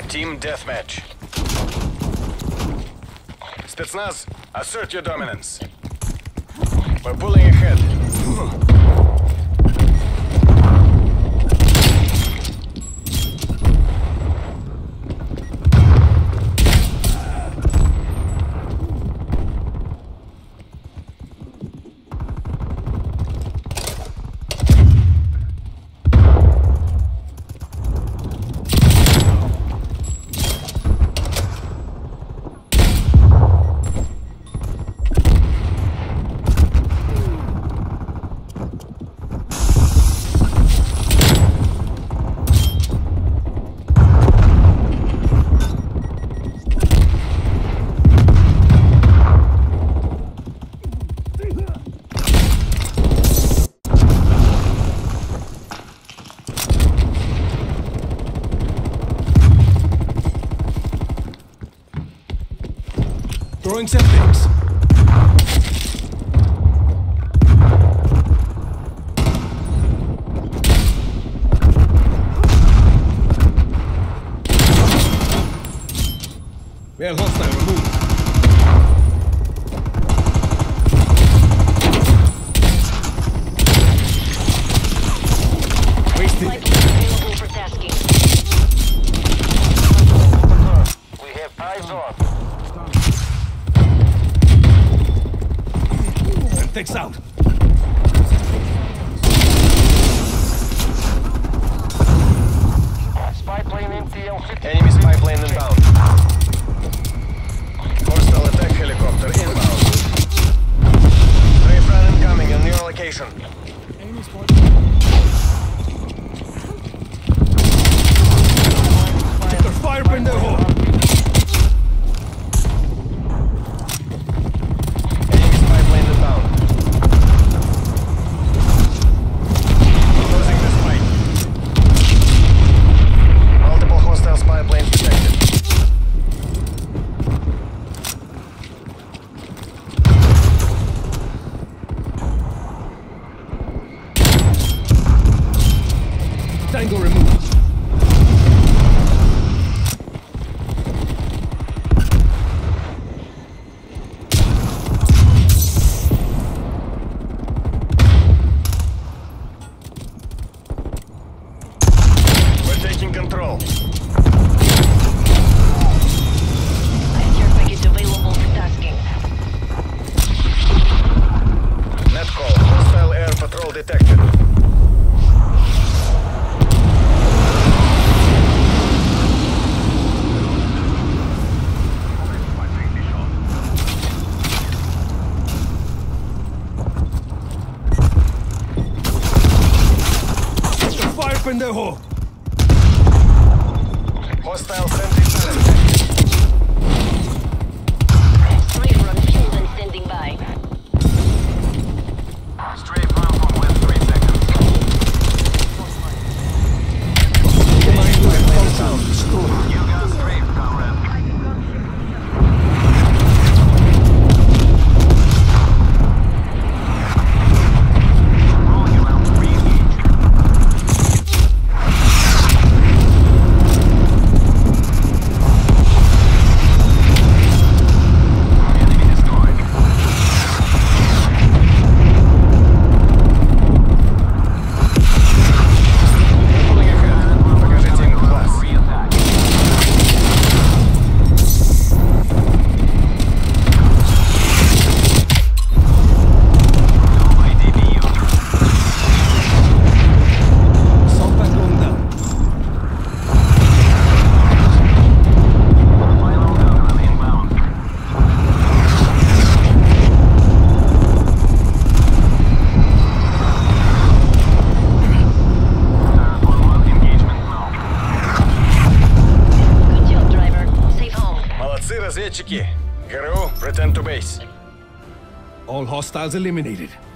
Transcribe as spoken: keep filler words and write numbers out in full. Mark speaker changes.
Speaker 1: Team Deathmatch. Spetsnaz, assert your dominance. We're pulling ahead.
Speaker 2: Throwing septics. Well, hostile removed. Wasted.
Speaker 3: Available for tasking.
Speaker 1: We have eyes on.
Speaker 2: Septics out.
Speaker 1: Spy plane in T L fifty. Enemy spy plane inbound. Hostile attack helicopter inbound. Strafe run incoming on your location.
Speaker 2: Enemy spot. Get their fire in their hole.
Speaker 1: Enemy spy plane inbound. Closing this fight. Multiple hostile spy planes detected.
Speaker 2: Tango removed.
Speaker 1: We're taking control.
Speaker 3: Care package available for tasking.
Speaker 1: Net call. Hostile air patrol detected.
Speaker 2: Get their fire in their hole.
Speaker 1: Hostile sentry turret.
Speaker 3: Strafe run fueled and standing by.
Speaker 1: Strafe run from west three seconds. You got strafe, comrade. Rolling around re-engage. Enemy destroyed. Pulling ahead. Покажите им класс. Re-attack. I D B U.
Speaker 2: Assault pack going down.
Speaker 1: Final gunrun inbound. Turret one one engagement now.
Speaker 3: Good job, driver. Safe home.
Speaker 1: Молодцы, разведчики. ГРУ, return to base.
Speaker 2: All hostiles eliminated.